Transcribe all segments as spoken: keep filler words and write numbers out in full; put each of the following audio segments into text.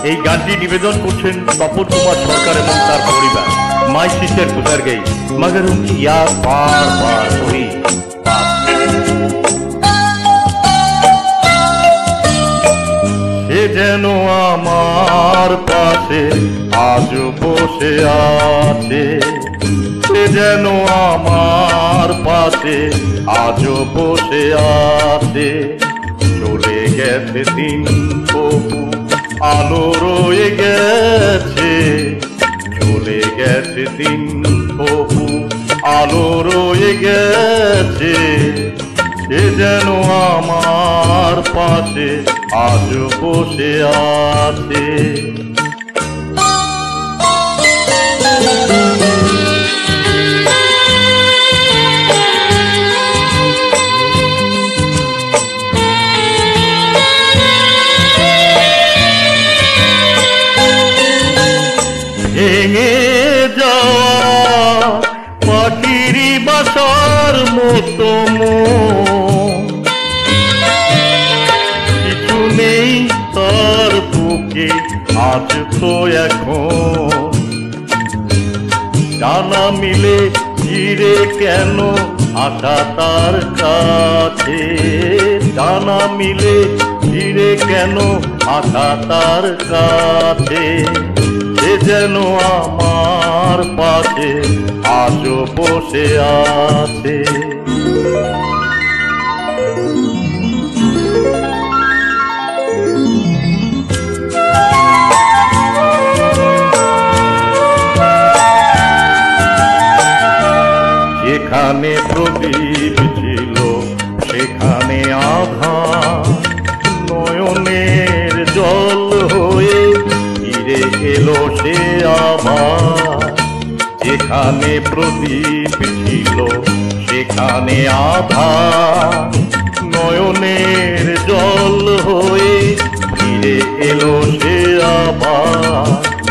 এই গানটি নিবেদন করছেন তপন কুমার সরকার এবং তার পরিবার। माय सिस्टर गुजर गई मगर उनकी याद बार बार हुई। সে যেন আমার পাশে আজ বসে আছে, সে যেন আমার পাশে আজ বসে আছে। চলে গেছে দিন তবু আলো রয়ে গেছে, চলে গেছে দিন তবু আলো রয়ে গেছে। সে যেন আমার পাশে আজ বসে আছে। ভেঙে যাওয়া পাখিরি বাসার মতো কিছু নেই তার বুকে আজ তো এখন। ডানা মিলে ফিরে কেন আশা তার কাছে, ডানা মিলে ফিরে কেন আশা তার কাছে। সে যেন আমার পাশে আজও বসে আছে। যেখানে প্রদীপ ছিল সেখানে আধার, নয়নের জল হয়ে ফিরে এলো সে আবার। যেখানে প্রদীপ ছিল সেখানে আধার, নয়নের জল হয়ে ফিরে এলো সে আবার।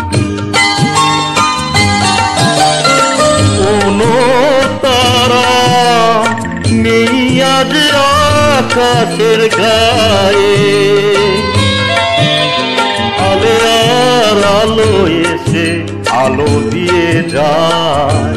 কোনো তারা নেই আজ আকাশের গায়ে, আলে আর আলো এসে আলো দিয়ে যায়।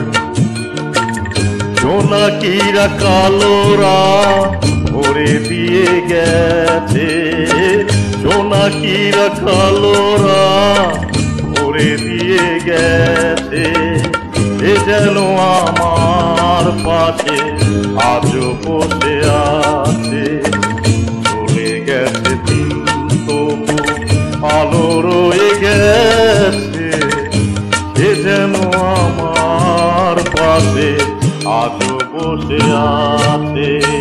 জোনাকিরা কালোরা ভরে দিয়ে গেছে, জোনাকিরা কালোরা ভরে দিয়ে গেছে। সে যেন আমার পাশে আজও বসে আছে। চলে গেছে দিন তবু আলো রয়ে গেছে। সে যেন আমার পাশে আজও বসে আছে।